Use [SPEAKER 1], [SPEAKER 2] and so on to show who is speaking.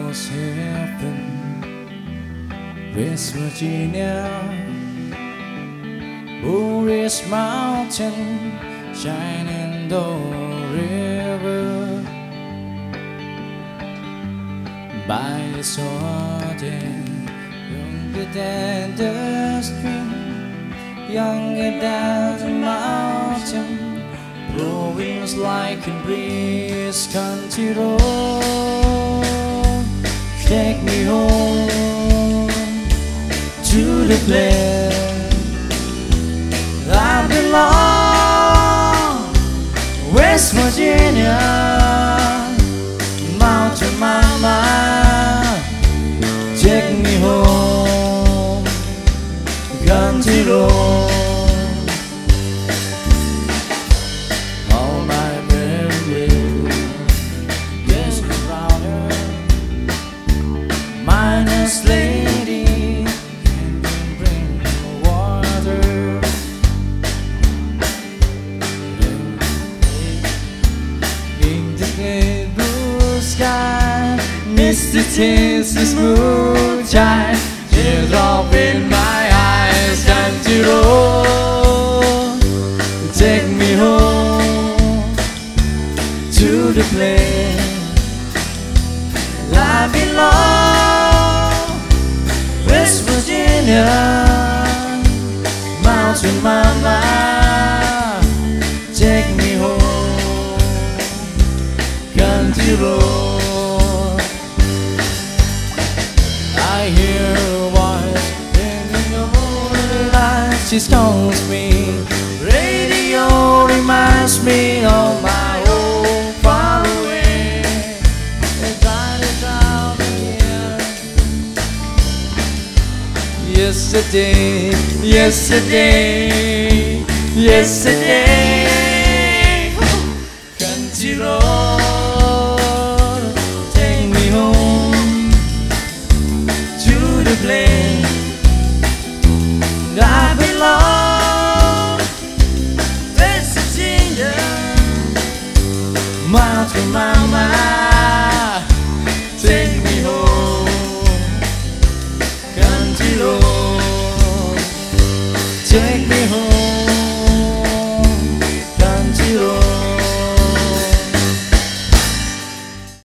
[SPEAKER 1] almost heaven, West Virginia, Blue Ridge Mountain, Shenandoah River. By the sword, younger than the stream, younger than the mountain, blowing like a breeze. Country road, take me home to the place I belong. West Virginia, Mountain Mama, take me home, country road. All my memories, yes, around her, minus lady, can you bring water? In the blue sky, misty Texas moonshine, teardrop in my eyes. Country road, take me home to the place I belong. West Virginia, Mountain Mama, take me home, country road. I hear a voice in the moonlight, she calls me. Radio reminds me of my home far away. It's right down here. Yesterday, yesterday, yesterday. Country road, take me home to the place I belong. West Virginia, Mountain Mama.